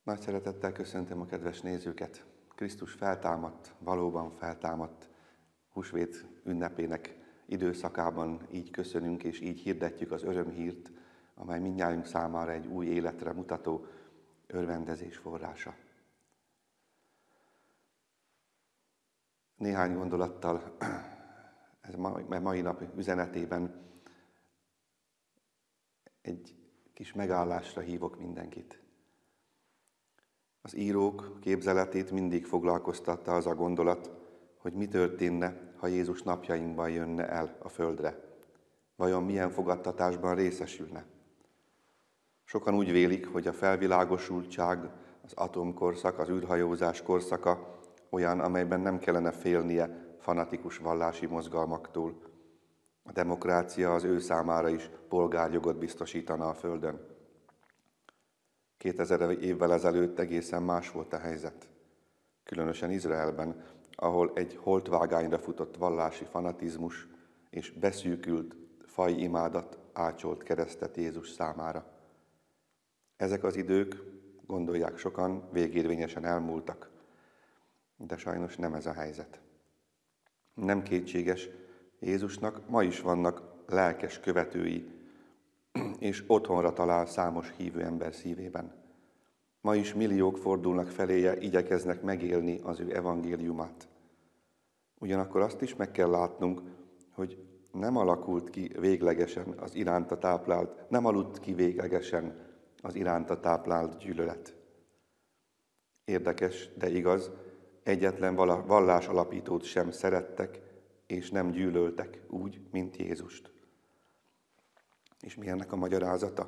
Nagy szeretettel köszöntöm a kedves nézőket. Krisztus feltámadt, valóban feltámadt. Húsvét ünnepének időszakában így köszönünk és így hirdetjük az örömhírt, amely mindnyájunk számára egy új életre mutató örvendezés forrása. Néhány gondolattal ez mai nap üzenetében egy kis megállásra hívok mindenkit. Az írók képzeletét mindig foglalkoztatta az a gondolat, hogy mi történne, ha Jézus napjainkban jönne el a földre. Vajon milyen fogadtatásban részesülne? Sokan úgy vélik, hogy a felvilágosultság, az atomkorszak, az űrhajózás korszaka olyan, amelyben nem kellene félnie fanatikus vallási mozgalmaktól. A demokrácia az ő számára is polgárjogot biztosítana a földön. 2000 évvel ezelőtt egészen más volt a helyzet. Különösen Izraelben, ahol egy holtvágányra futott vallási fanatizmus és beszűkült fajimádat ácsolt keresztet Jézus számára. Ezek az idők, gondolják sokan, végérvényesen elmúltak. De sajnos nem ez a helyzet. Nem kétséges, Jézusnak ma is vannak lelkes követői, és otthonra talál számos hívő ember szívében. Ma is milliók fordulnak feléje, igyekeznek megélni az ő evangéliumát. Ugyanakkor azt is meg kell látnunk, hogy nem aludt ki véglegesen az iránta táplált gyűlölet. Érdekes, de igaz, egyetlen vallásalapítót sem szerettek, és nem gyűlöltek úgy, mint Jézust. És mi ennek a magyarázata?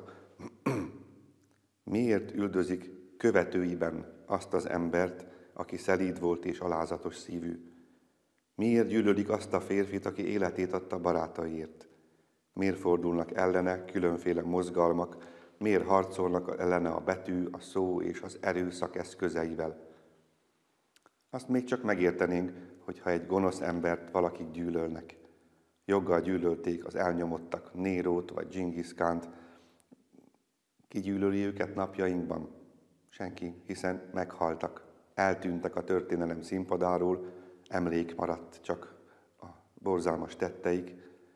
Miért üldözik követőiben azt az embert, aki szelíd volt és alázatos szívű? Miért gyűlölik azt a férfit, aki életét adta barátaiért? Miért fordulnak ellene különféle mozgalmak? Miért harcolnak ellene a betű, a szó és az erőszak eszközeivel? Azt még csak megértenénk, hogyha egy gonosz embert valakik gyűlölnek. Joggal gyűlölték az elnyomottak Nérót vagy Dzsingisz Kánt. Ki gyűlöli őket napjainkban? Senki, hiszen meghaltak, eltűntek a történelem színpadáról, emlék maradt csak a borzalmas tetteik.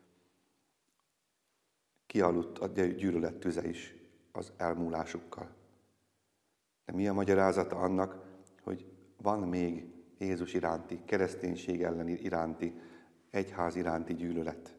Kialudt a gyűlölet tüze is az elmúlásukkal. De mi a magyarázata annak, hogy van még Jézus iránti, kereszténység elleni iránti, egyház iránti gyűlölet?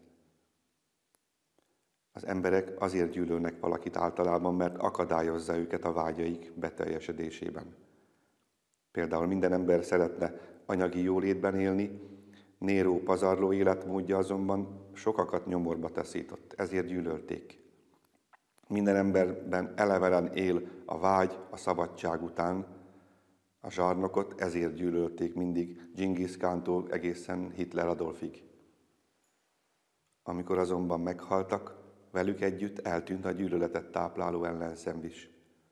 Az emberek azért gyűlölnek valakit általában, mert akadályozza őket a vágyaik beteljesedésében. Például minden ember szeretne anyagi jólétben élni, Néró pazarló életmódja azonban sokakat nyomorba taszított, ezért gyűlölték. Minden emberben elevelen él a vágy a szabadság után, a zsarnokot ezért gyűlölték mindig Dzsingisz Kántól egészen Hitler Adolfig. Amikor azonban meghaltak, velük együtt eltűnt a gyűlöletet tápláló ellenszem is.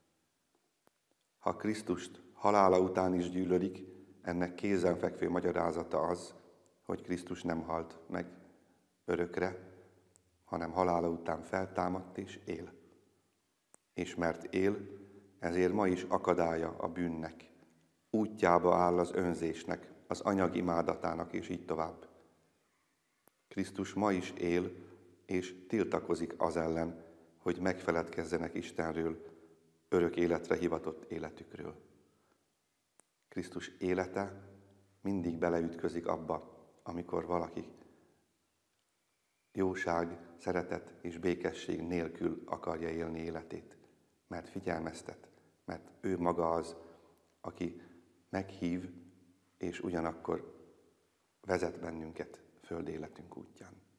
Ha Krisztust halála után is gyűlölik, ennek kézenfekvő magyarázata az, hogy Krisztus nem halt meg örökre, hanem halála után feltámadt és él. És mert él, ezért ma is akadálya a bűnnek, útjába áll az önzésnek, az anyag imádatának, és így tovább. Krisztus ma is él, és tiltakozik az ellen, hogy megfeledkezzenek Istenről, örök életre hivatott életükről. Krisztus élete mindig beleütközik abba, amikor valaki jóság, szeretet és békesség nélkül akarja élni életét. Mert figyelmeztet, mert ő maga az, aki meghív, és ugyanakkor vezet bennünket földéletünk útján.